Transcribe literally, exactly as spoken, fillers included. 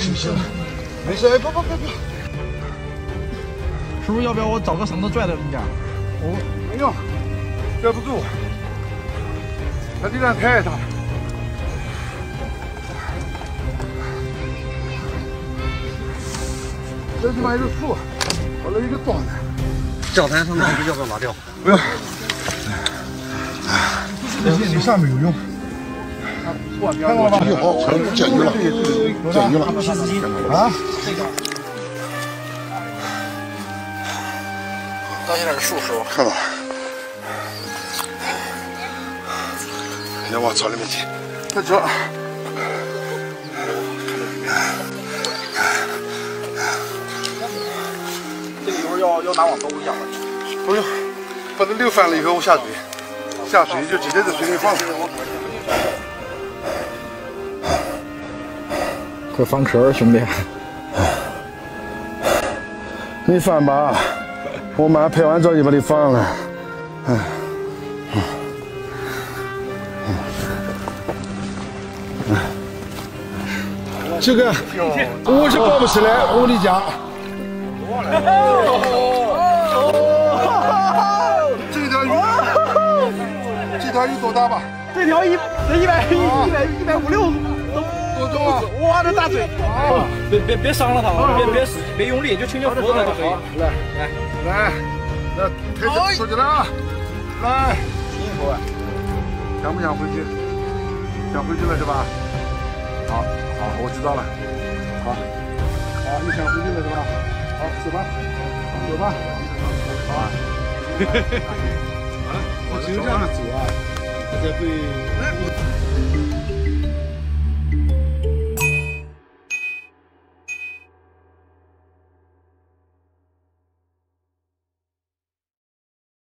行行，没事，哎，不不不不。 师傅，要不要我找个绳子拽着你点？ 我没用，拽不住，它力量太大了。这地方有树，我那一个桩子。 脚台上那个要不要拿掉？ 不要。你上面有用。看到了吧？好，解决了，解决了。啊？ 到现在是树师傅。 看到了。先往草里面进。快走。 这个一会儿要要拿网兜一下吗？ 不用，把它溜翻了以后下水，下水就直接在水里放。 快翻壳儿，兄弟！ 你翻吧，我马上拍完照就把你放了。哎，这个我是抱不起来，我跟你讲。这条鱼，这条鱼多大吧？ 这条一这一百一百一百五六。 多重啊！ 哇，这大嘴！ 啊！ 别别别伤了它啊！别别使劲，别用力，就轻轻扶着它就可以。 来来来，那抬起手起来啊！来，辛苦了。想不想回去？想回去了是吧？好，好，我知道了。好，好，你想回去了是吧？好，走吧，走吧。好啊。我只有这样的走啊，大家会。